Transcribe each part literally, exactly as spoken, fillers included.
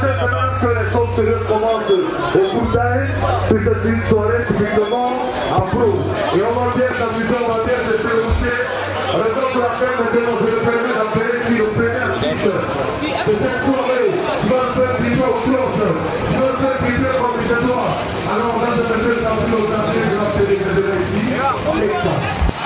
maintenant que les choses sérieuses commencent au Koutaï, puis c'est une soirée typiquement en pro. Et on va bien s'amuser, on va bien se dérousser. Raison pour laquelle maintenant je me permets d'appeler ici le premier artiste de cette soirée. Tu vas le faire vibrer au cloche, tu vas le faire vibrer comme il se doit. Alors on va se mettre dans le aux artistes de la télé de ici. C'est ça.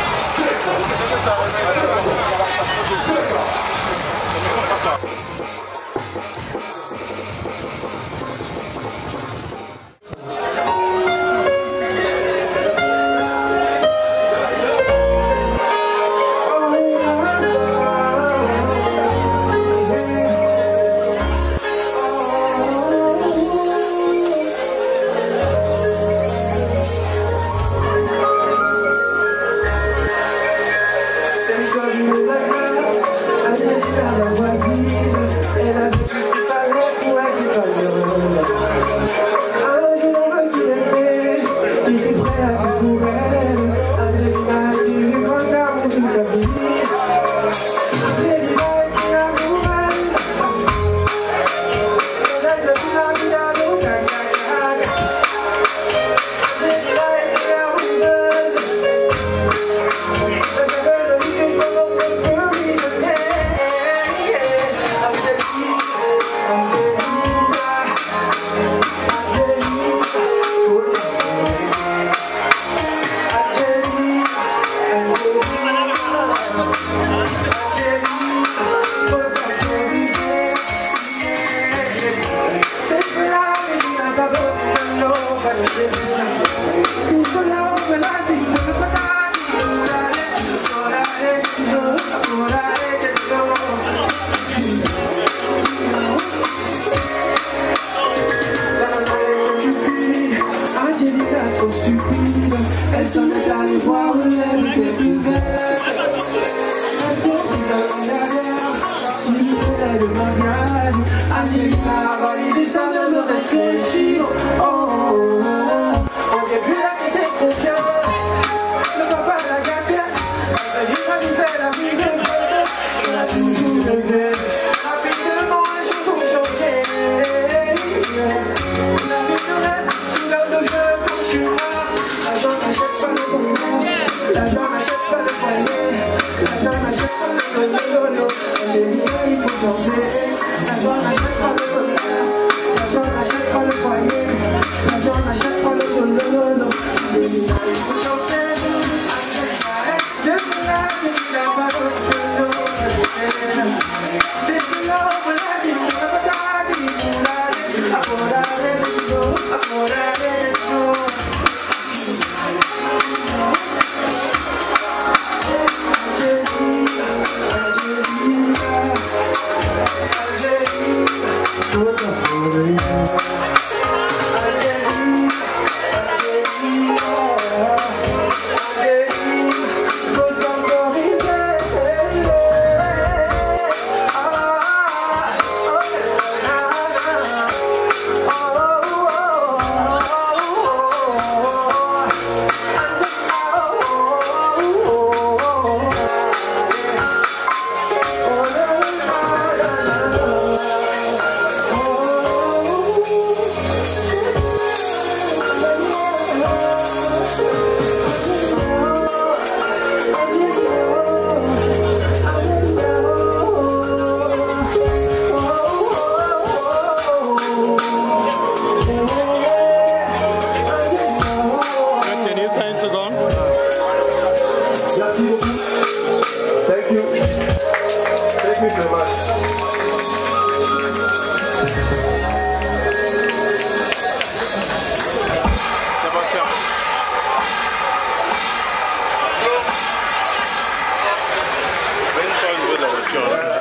Elle s'en est allée voir le lèvre des plus verts. Elle dit en derrière, il faisait le mariage. Angélica a validé sa mère de réfléchir. Oh, oh, oh. Au début, elle était trop bien. Le papa l'a gâté. Elle a lui fait la vie de procès. Elle a toujours rêvé. Rapidement, les choses ont changé. La vie de rêve, sous l'œil de Dieu, quand je suis là. L'argent n'achète pas le bonheur, l'argent n'achète pas le foyer, l'argent n'achète pas le lolo, il faut changer. L'argent n'achète pas le bonheur, l'argent n'achète pas le foyer, l'argent n'achète pas le lolo, il faut changer. C'est pour la vie, il n'a pas de lolo. C'est pour l'homme, la vie, il n'a pas de lolo. Amorare de lolo, amorare de lolo. Thank you. Thank you so much. Ça va, tiens. Même pas une bonne aventure.